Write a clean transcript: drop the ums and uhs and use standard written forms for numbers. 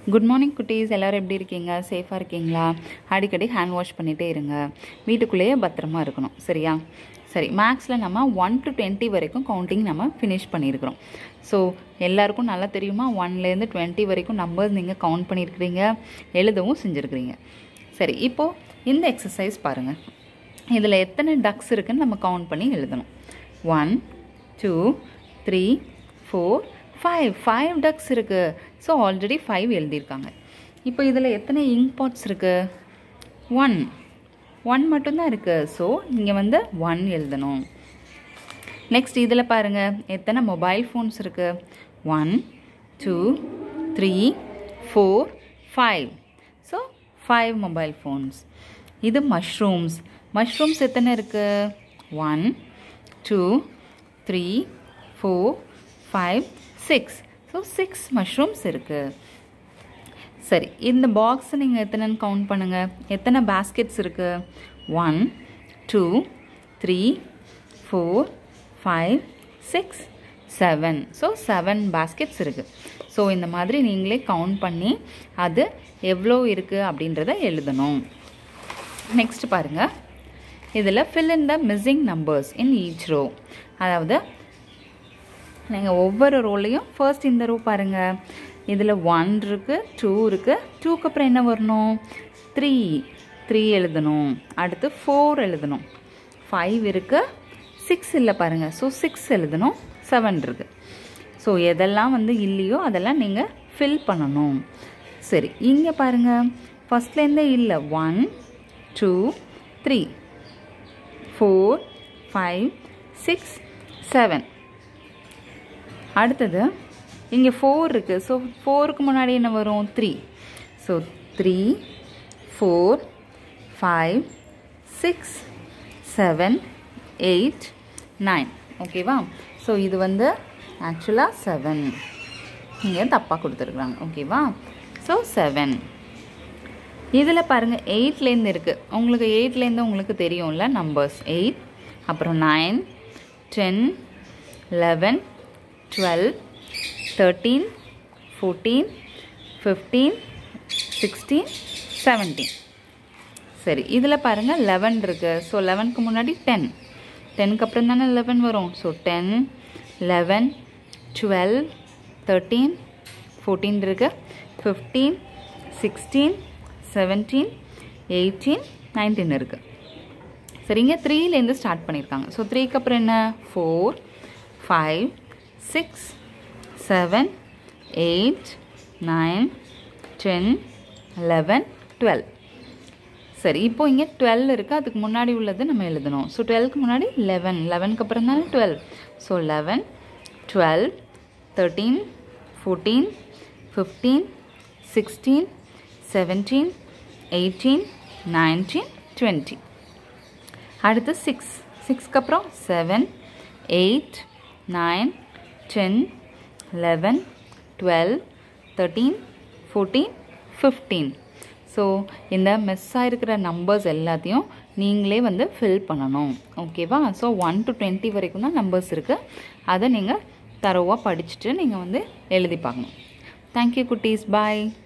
Good morning குட்டீஸ், எல்லோரும் எப்படி இருக்கீங்க? சேஃபாக இருக்கீங்களா? அடிக்கடி ஹேண்ட் வாஷ் பண்ணிகிட்டே இருங்க. வீட்டுக்குள்ளேயே பத்திரமா இருக்கணும், சரியா? சரி, மேக்ஸில் நம்ம 1 to 20 வரைக்கும் கவுண்டிங் நம்ம ஃபினிஷ் பண்ணியிருக்கிறோம். ஸோ எல்லாருக்கும் நல்லா தெரியுமா? 1லேருந்து 20 வரைக்கும் நம்பர்ஸ் நீங்கள் கவுண்ட் பண்ணியிருக்கிறீங்க, எழுதவும் செஞ்சுருக்கிறீங்க. சரி, இப்போது இந்த எக்ஸசைஸ் பாருங்கள். இதில் எத்தனை டக்ஸ் இருக்குதுன்னு நம்ம கவுண்ட் பண்ணி எழுதணும். 1 2 3 4 5 டக்ஸ் இருக்குது. ஸோ ஆல்ரெடி 5 எழுதியிருக்காங்க. இப்போ இதில் எத்தனை இங்க் பாட்ஸ் இருக்குது? 1 மட்டும்தான் இருக்குது. ஸோ இங்கே வந்து 1 எழுதணும். நெக்ஸ்ட் இதில் பாருங்கள், எத்தனை மொபைல் ஃபோன்ஸ் இருக்குது? 1 2 3 4 5. So 5 mobile phones. இது மஷ்ரூம்ஸ் எத்தனை இருக்குது? 1 2 3 4 5 6. ஸோ 6 மஷ்ரூம்ஸ் இருக்குது. சரி, இந்த பாக்ஸ் நீங்கள் எத்தனைன்னு கவுண்ட் பண்ணுங்கள். எத்தனை பேஸ்கெட்ஸ் இருக்குது? 1 2 3 4 5 6 7. ஸோ 7 பேஸ்கெட்ஸ் இருக்குது. ஸோ இந்த மாதிரி நீங்களே கவுண்ட் பண்ணி அது எவ்வளோ இருக்குது அப்படின்றத எழுதணும். நெக்ஸ்ட் பாருங்கள், இதில் fill in the missing numbers in each row. அதாவது நீங்கள் ஒவ்வொரு ரோலையும் ஃபர்ஸ்ட் இந்த ரோ பாருங்கள். இதில் 1 இருக்குது, 2 இருக்குது. 2க்கு அப்புறம் என்ன வரணும்? 3 எழுதணும். அடுத்து 4 எழுதணும். 5 இருக்குது, 6 இல்லை பாருங்கள். ஸோ 6 எழுதணும். 7 இருக்குது. ஸோ எதெல்லாம் வந்து இல்லையோ அதெல்லாம் நீங்கள் ஃபில் பண்ணணும். சரி, இங்கே பாருங்கள், ஃபஸ்ட்லேருந்தே இல்லை. 1 2 3 4 5 6 7. அடுத்தது இங்கே 4 இருக்குது. ஸோ 4க்கு முன்னாடி என்ன வரும்? 3. ஸோ 3 4 5 6 7 8 9. ஓகேவா? ஸோ இது வந்து ஆக்சுவலாக 7. இங்கே தப்பாக கொடுத்துருக்குறாங்க. ஓகேவா? ஸோ 7. இதில் பாருங்கள், 8லேருந்து இருக்குது. உங்களுக்கு 8லேருந்து உங்களுக்கு தெரியும்ல நம்பர்ஸ். 8, அப்புறம் 9 10 11 12 13 14 15 16 17. சரி, இதில் பாருங்கள் 11 இருக்குது. ஸோ 11க்கு முன்னாடி 10. 10க்கு அப்புறம் தானே 11 வரும். ஸோ 10 11 12 13 14 இருக்குது. 15 16 17 18 19 இருக்குது. சரிங்க, 3லேருந்து ஸ்டார்ட் பண்ணியிருக்காங்க. ஸோ 3க்கு அப்புறம் என்ன? 4 5 6 7 8 9 10 11 12. சரி, இப்போ இங்கே 12 இருக்குது. அதுக்கு முன்னாடி உள்ளது நம்ம எழுதணும். ஸோ 12க்கு முன்னாடி 11. 11க்கு அப்புறம் தானே 12. ஸோ 11 12 13 14 15 16 17 18 19 20. அடுத்து 6க்கு அப்புறம் 7 8 9 10 11 12 13 14 15. ஸோ இந்த மிஸ் ஆகிருக்கிற நம்பர்ஸ் எல்லாத்தையும் நீங்களே வந்து ஃபில் பண்ணணும். ஓகேவா? ஸோ 1 to 20 வரைக்கும் தான் நம்பர்ஸ் இருக்குது. அதை நீங்கள் தரோவாக படிச்சுட்டு நீங்கள் வந்து எழுதி பார்க்கணும். தேங்க்யூ குட்டீஸ், பாய்.